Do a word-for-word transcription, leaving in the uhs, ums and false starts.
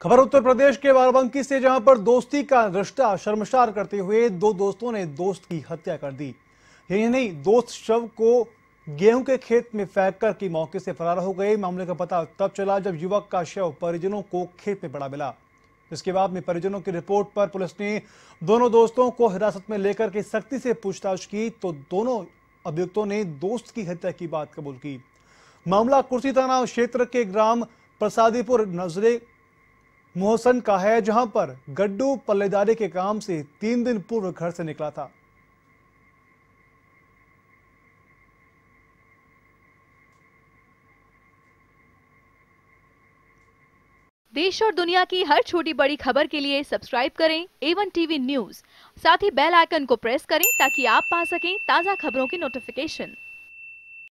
खबर उत्तर प्रदेश के बाराबंकी से, जहां पर दोस्ती का रिश्ता शर्मसार करते हुए दो दोस्तों ने दोस्त की हत्या कर दी। यही नहीं, दोस्त शव को गेहूं के खेत में फेंक कर की मौके से फरार हो गए। मामले का पता तब चला जब युवक का शव परिजनों को खेत में पड़ा मिला। इसके बाद में परिजनों की रिपोर्ट पर पुलिस ने दोनों दोस्तों को हिरासत में लेकर के सख्ती से पूछताछ की तो दोनों अभियुक्तों ने दोस्त की हत्या की बात कबूल की। मामला कुर्सी थाना क्षेत्र के ग्राम प्रसादीपुर नजरे मोहसन का है, जहां पर गड्डू पल्लेदारी के काम से तीन दिन पूर्व घर से निकला था। देश और दुनिया की हर छोटी बड़ी खबर के लिए सब्सक्राइब करें ए वन टीवी न्यूज़। साथ ही बेल आइकन को प्रेस करें ताकि आप पा सकें ताज़ा खबरों की नोटिफिकेशन।